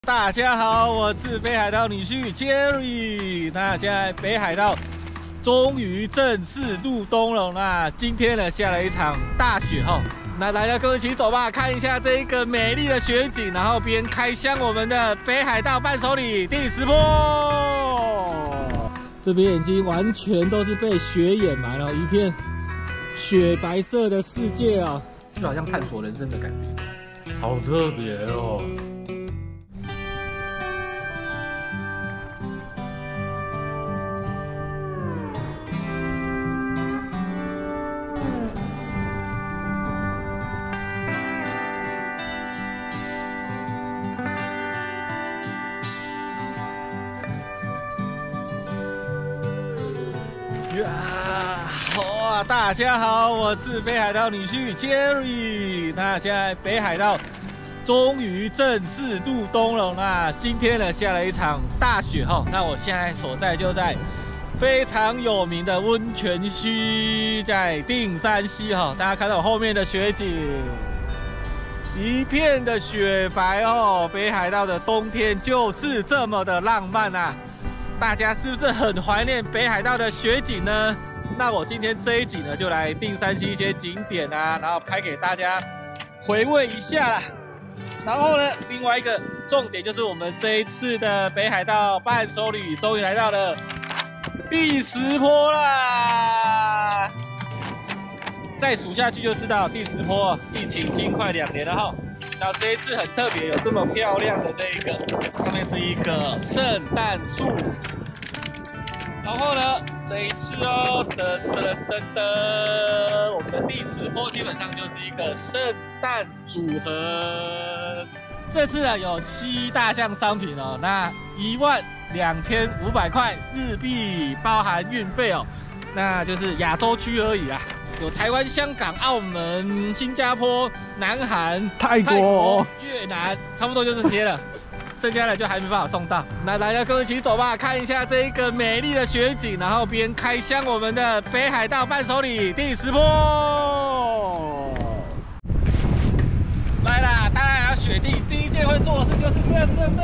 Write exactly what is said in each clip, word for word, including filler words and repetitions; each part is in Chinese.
大家好，我是北海道女婿 Jerry。那现在北海道终于正式入冬了，那今天呢下了一场大雪哈。那大家跟我一起走吧，看一下这一个美丽的雪景，然后边开箱我们的北海道伴手礼第十波。这边已经完全都是被雪掩埋了，一片雪白色的世界啊，就好像探索人生的感觉，好特别哦。 呀，哇！大家好，我是北海道女婿 Jerry。那现在北海道终于正式入冬了，那今天呢下了一场大雪哈。那我现在所在就在非常有名的温泉区，在定山溪哈。大家看到我后面的雪景，一片的雪白哦。北海道的冬天就是这么的浪漫啊！ 大家是不是很怀念北海道的雪景呢？那我今天这一集呢，就来定山溪一些景点啊，然后拍给大家回味一下啦。然后呢，另外一个重点就是我们这一次的北海道伴手礼终于来到了第十波啦！再数下去就知道第十波疫情已经快两年了哈。 那这一次很特别，有这么漂亮的这一个，上面是一个圣诞树。然后呢，这一次哦，噔噔噔噔，我们的第十波基本上就是一个圣诞组合。这次呢有七大项商品哦，那一万两千五百块日币，包含运费哦，那就是亚洲区而已啊。 有台湾、香港、澳门、新加坡、南韩、 泰国、 越南，差不多就这些了。剩下的就还没办法送到。那大家跟我一起走吧，看一下这一个美丽的雪景，然后边开箱我们的北海道伴手礼第十波。来啦，当然要雪地，第一件会做的事就是对不对？对。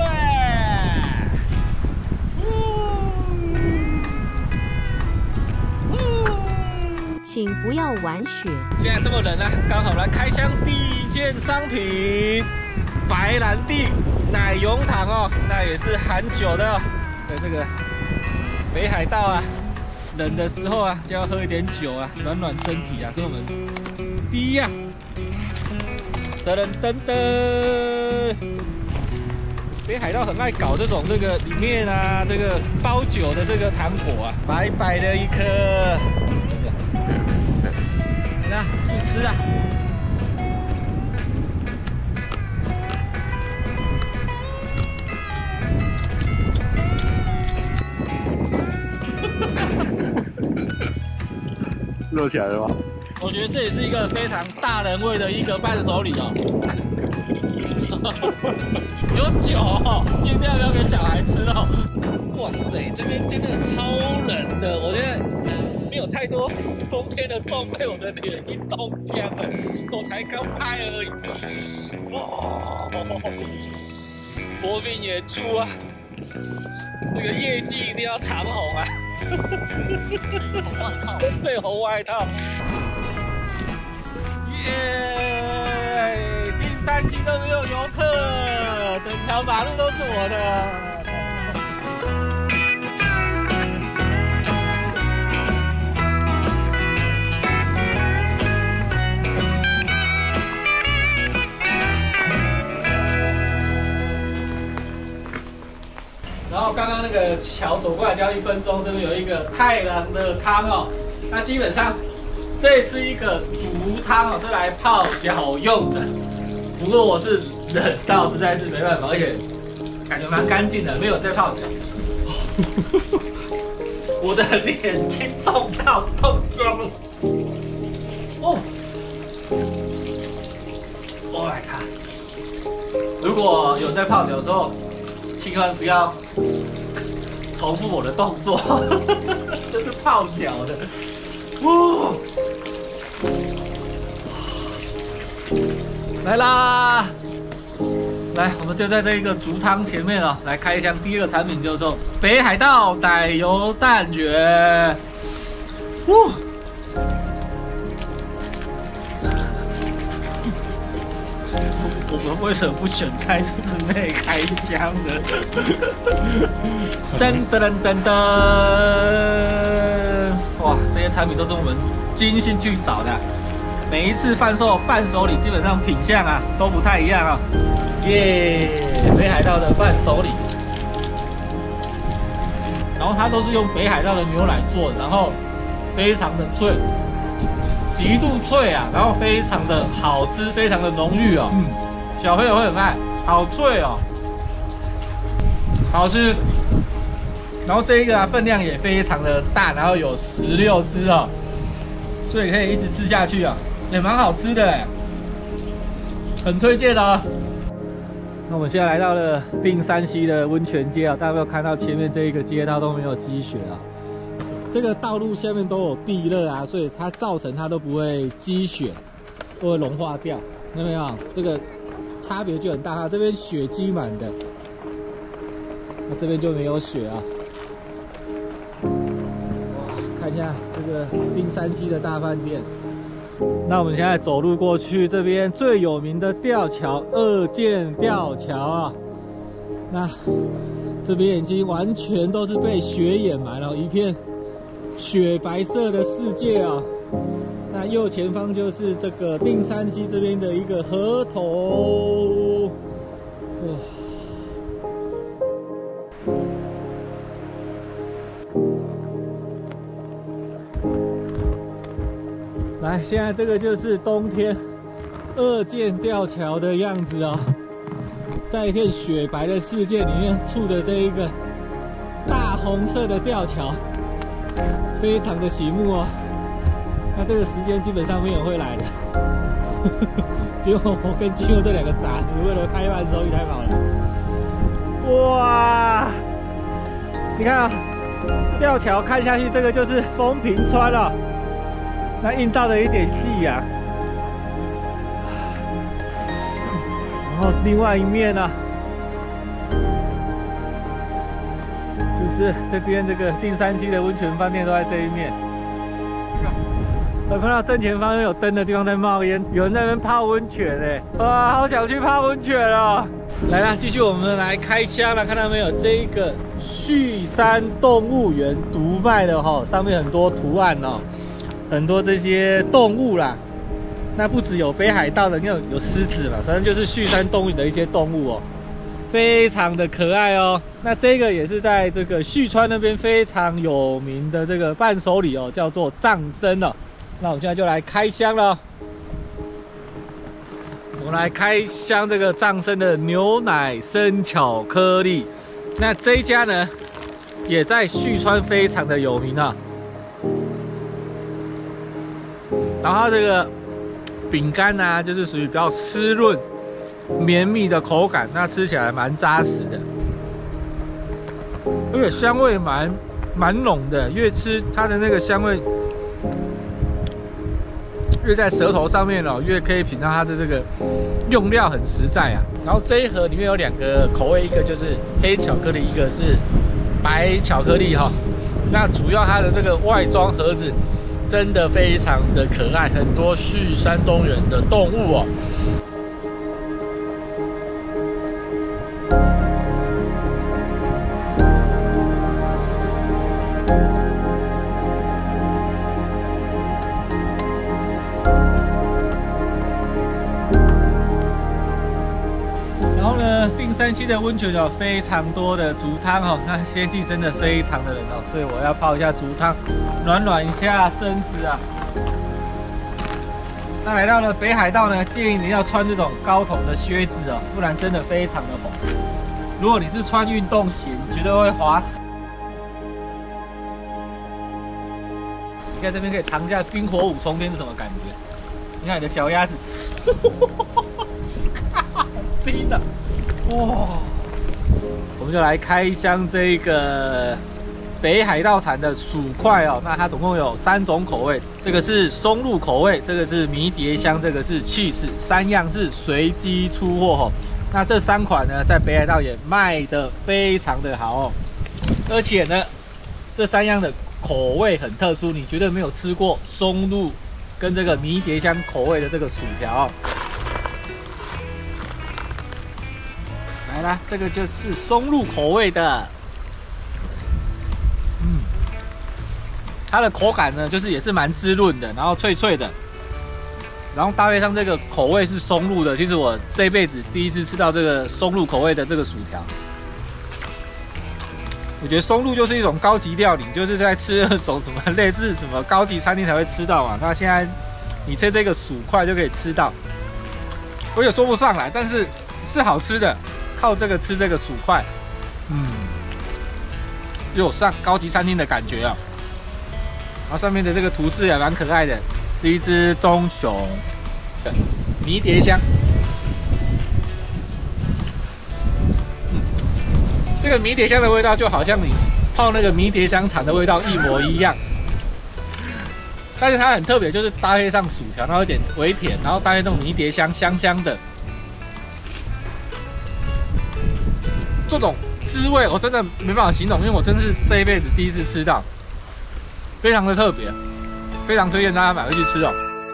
请不要玩雪。 现在这么冷啊，刚好来开箱第一件商品——白兰地奶油糖哦，那也是含酒的哦。在这个北海道啊，冷的时候啊，就要喝一点酒啊，暖暖身体啊。所以我们第一样，噔噔噔噔，北海道很爱搞这种这个里面啊，这个包酒的这个糖果啊，白白的一颗。 来，试吃啊！ 热起来了吗？ 我觉得这也是一个非常大人味的一个伴手礼哦。有酒哦，尽量不要给小孩吃哦。哇塞，这边真的超冷的，我觉得。 没有太多冬天的装备，我的脸已经冻僵了。我才刚拍而已。哇，国民演出啊！这个业绩一定要长红啊！配红外套。耶！第三期都没有游客，整条马路都是我的。 然后刚刚那个桥走过来，交一分钟，这边有一个太郎的汤哦。那基本上这是一个竹汤哦，是来泡脚用的。不过我是冷到实在是没办法，而且感觉蛮干净的，没有在泡脚。我的脸已经冻到冻僵了。哦 ，Oh my god！ 如果有在泡脚的时候。 千万不要重复我的动作，这是泡脚的。哦，来啦！ 来，我们就在这一个竹汤前面啊，来开箱第二个产品，叫做北海道奶油蛋卷。呜！我们为什么不选在室内开箱呢？噔噔噔噔噔！哇，这些产品都是我们精心去找的。每一次贩售伴手礼，基本上品相啊都不太一样啊。耶，北海道的伴手礼，然后它都是用北海道的牛奶做的，然后非常的脆，极度脆啊，然后非常的好吃，非常的浓郁哦。嗯。小朋友会很爱，好脆哦，好吃。然后这一个啊，分量也非常的大，然后有十六只哦，所以可以一直吃下去啊，也蛮好吃的，很推荐的哦。那我们现在来到了定山溪的温泉街啊，大家有没有看到前面这一个街道都没有积雪啊？这个道路下面都有地热啊，所以它造成它都不会积雪，不会融化掉，有没有？这个。差别就很大，它这边雪积满的，那这边就没有雪啊。哇，看一下这个定山溪的大饭店。那我们现在走路过去，这边最有名的吊桥二见吊桥啊。那这边已经完全都是被雪掩埋了，一片雪白色的世界啊。那右前方就是这个定山溪这边的一个河头，哇！来，现在这个就是冬天二见吊桥的样子哦，在一片雪白的世界里面处的这一个大红色的吊桥，非常的醒目哦。那这个时间基本上没有会来的，结果我跟Gio这两个傻子为了拍伴手礼才跑了。哇！你看啊，吊桥看下去，这个就是风平川了，那映照了一点夕阳。然后另外一面呢、啊，就是这边这个定山溪的温泉饭店都在这一面。我看到正前方有灯的地方在冒烟，有人在那边泡温泉哎，哇，好想去泡温泉哦！来啦，继续我们来开箱了，看到没有？这一个旭山动物园独卖的哈、哦，上面很多图案哦，很多这些动物啦。那不只有北海道的，有有狮子嘛，反正就是旭山动物园的一些动物哦，非常的可爱哦。那这个也是在这个旭川那边非常有名的这个伴手礼哦，叫做藏参哦。那我们现在就来开箱了，我们来开箱这个藏参的牛奶生巧克力。那这一家呢，也在旭川非常的有名啊。然后它这个饼干啊，就是属于比较湿润、绵密的口感，那吃起来蛮扎实的，而且香味蛮蛮浓的，越吃它的那个香味。越在舌头上面哦，越可以品到它的这个用料很实在啊。然后这一盒里面有两个口味，一个就是黑巧克力，一个是白巧克力哈、哦。那主要它的这个外装盒子真的非常的可爱，很多旭山动物园的动物哦。定山溪的温泉有非常多的竹汤哦，那天气真的非常的冷哦，所以我要泡一下竹汤，暖暖一下身子啊。那来到了北海道呢，建议你要穿这种高筒的靴子哦，不然真的非常的红。如果你是穿运动鞋，绝对会滑死。你看这边可以尝一下冰火五重天是什么感觉？你看你的脚丫子，好冰的。哇！我们就来开箱这个北海道产的薯块哦。那它总共有三种口味，这个是松露口味，这个是迷迭香，这个是 cheese， 三样是随机出货哦。 那这三款呢，在北海道也卖得非常的好哦，而且呢，这三样的口味很特殊，你绝对没有吃过松露跟这个迷迭香口味的这个薯条哦。来啦，这个就是松露口味的，嗯，它的口感呢，就是也是蛮滋润的，然后脆脆的。然后搭配上这个口味是松露的，其实我这辈子第一次吃到这个松露口味的这个薯条。我觉得松露就是一种高级料理，就是在吃那种什么类似什么高级餐厅才会吃到嘛。那现在你吃这个薯块就可以吃到，我也说不上来，但是是好吃的。靠这个吃这个薯块，嗯，有上高级餐厅的感觉啊。然后上面的这个图示也蛮可爱的。是一只棕熊的迷迭香，嗯，这个迷迭香的味道就好像你泡那个迷迭香肠的味道一模一样，但是它很特别，就是搭配上薯条，然后有点微甜，然后搭配这种迷迭香，香香的，这种滋味我真的没办法形容，因为我真是这一辈子第一次吃到，非常的特别。非常推荐大家买回去吃哦。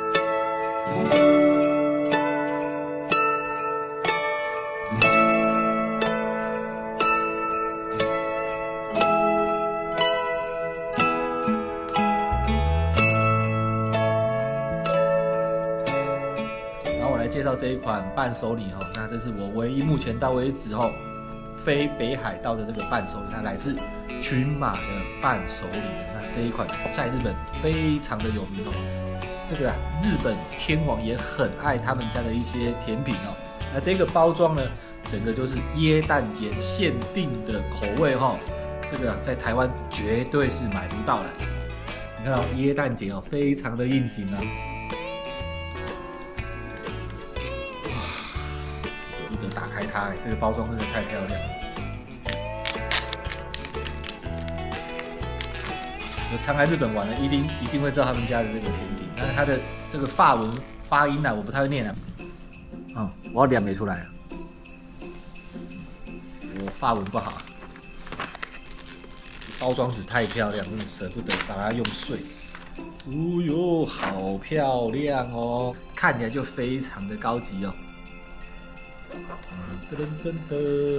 然后我来介绍这一款伴手礼哈，那这是我唯一目前到为止哦非北海道的这个伴手礼，它来自群马的伴手礼。那这一款在日本非常的有名哦，这个啊日本天皇也很爱他们家的一些甜品哦。那这个包装呢，整个就是耶诞节限定的口味哈、哦，这个、啊、在台湾绝对是买不到的。你看到、哦、耶诞节哦，非常的应景啊。舍不得打开它，这个包装真的太漂亮了。有常来日本玩的，一定一定会知道他们家的这个甜品。但是它的这个法文发音呢、啊，我不太会念啊。嗯，我要念没出来了，我法文不好。包装纸太漂亮，真的舍不得把它用碎。哦哟，好漂亮哦，看起来就非常的高级哦。噔噔噔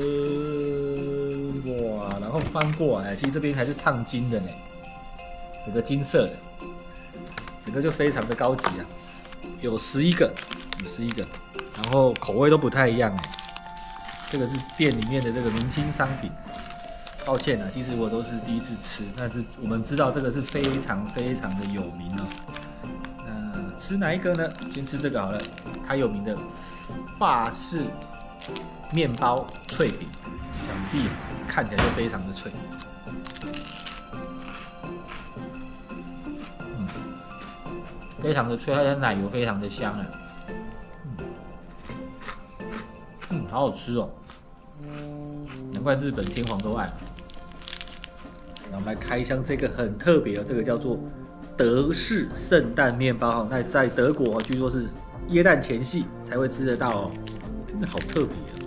噔，哇！然后翻过来，其实这边还是烫金的呢。整个金色的，整个就非常的高级啊，有十一个，有十一个，然后口味都不太一样哎。这个是店里面的这个明星商品，抱歉啊，其实我都是第一次吃，但是我们知道这个是非常非常的有名哦。那吃哪一个呢？先吃这个好了，它有名的法式面包脆饼，想必看起来就非常的脆。非常的脆，它的奶油非常的香啊，嗯，嗯，好好吃哦，难怪日本天皇都爱。那我们来开箱这个很特别的，这个叫做德式圣诞面包哈，那在德国据说是耶诞前夕才会吃得到哦，真的好特别哦。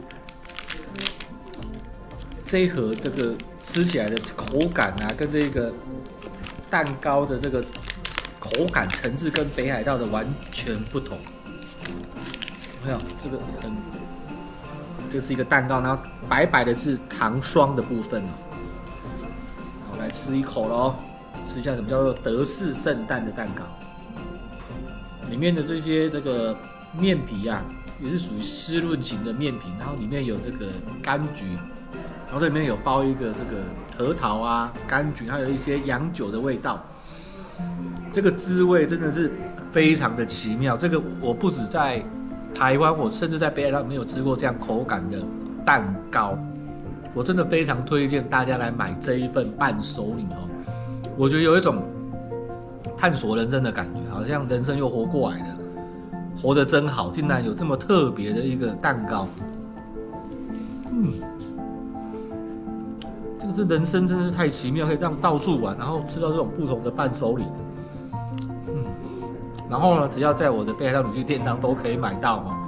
这一盒这个吃起来的口感啊，跟这个蛋糕的这个口感层次跟北海道的完全不同。没有这个很，这是一个蛋糕，然后白白的是糖霜的部分哦。我来吃一口咯，吃一下什么叫做德式圣诞的蛋糕。里面的这些这个面皮啊，也是属于湿润型的面皮，然后里面有这个柑橘，然后这里面有包一个这个核桃啊、柑橘，还有一些洋酒的味道。这个滋味真的是非常的奇妙。这个我不止在台湾，我甚至在北海道没有吃过这样口感的蛋糕。我真的非常推荐大家来买这一份伴手礼哦。我觉得有一种探索人生的感觉，好像人生又活过来了，活得真好，竟然有这么特别的一个蛋糕。嗯，这个是人生真的是太奇妙，可以这样到处玩，然后吃到这种不同的伴手礼。嗯，然后呢，只要在我的北海道旅居店上都可以买到哦。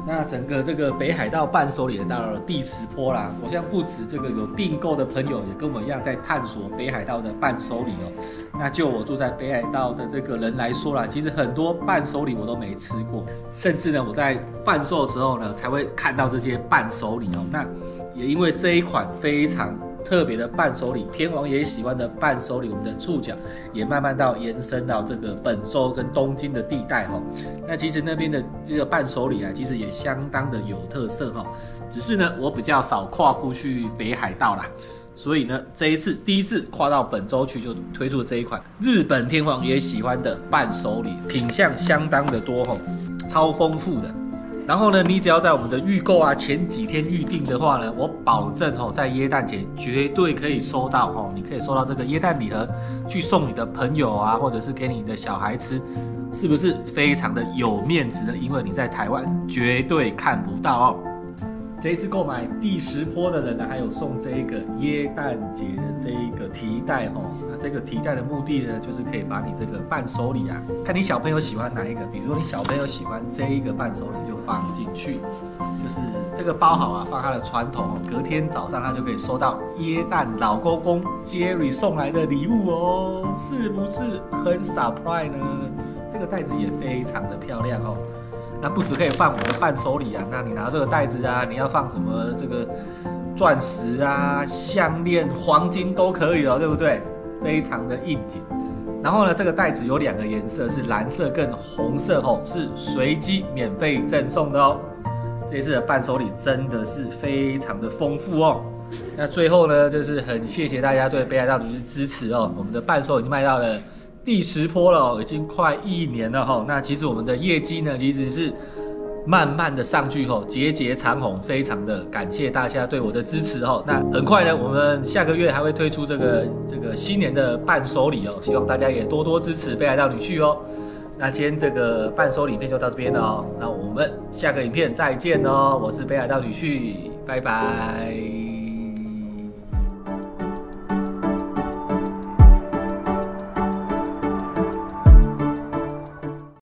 那整个这个北海道伴手礼也到了第十波啦，我相信不止这个有订购的朋友也跟我一样在探索北海道的伴手礼哦。那就我住在北海道的这个人来说啦，其实很多伴手礼我都没吃过，甚至呢我在贩售的时候呢才会看到这些伴手礼哦。那也因为这一款非常特别的伴手礼，天王爷喜欢的伴手礼，我们的触角也慢慢到延伸到这个本州跟东京的地带哈。那其实那边的这个伴手礼啊，其实也相当的有特色哈。只是呢，我比较少跨过去北海道啦，所以呢，这一次第一次跨到本州去，就推出了这一款日本天皇爷喜欢的伴手礼，品相相当的多哈，超丰富的。然后呢，你只要在我们的预购啊前几天预定的话呢，我保证哦，在耶诞节绝对可以收到哦，你可以收到这个耶诞礼盒，去送你的朋友啊，或者是给你的小孩吃，是不是非常的有面子的？因为你在台湾绝对看不到哦。这一次购买第十波的人呢，还有送这一个耶诞节的这一个提袋哦。那这个提袋的目的呢，就是可以把你这个伴手礼啊，看你小朋友喜欢哪一个，比如说你小朋友喜欢这一个伴手礼，就放进去，就是这个包好啊，放他的床头，隔天早上他就可以收到耶诞老公公 Jerry 送来的礼物哦，是不是很 surprise 呢？这个袋子也非常的漂亮哦。那不只可以放我们的伴手礼啊，那你拿这个袋子啊，你要放什么这个钻石啊、项链、黄金都可以哦，对不对？非常的应景。然后呢，这个袋子有两个颜色，是蓝色跟红色哦，是随机免费赠送的哦。这一次的伴手礼真的是非常的丰富哦。那最后呢，就是很谢谢大家对北海道旅的支持哦，我们的伴手已经卖到了第十波了、哦，已经快一年了哈、哦。那其实我们的业绩呢，其实是慢慢的上去吼，节节长红，非常的感谢大家对我的支持吼。那很快呢，我们下个月还会推出这个这个新年的伴手礼哦，希望大家也多多支持北海道女婿哦。那今天这个伴手礼影片就到这边了哦，那我们下个影片再见哦，我是北海道女婿，拜拜。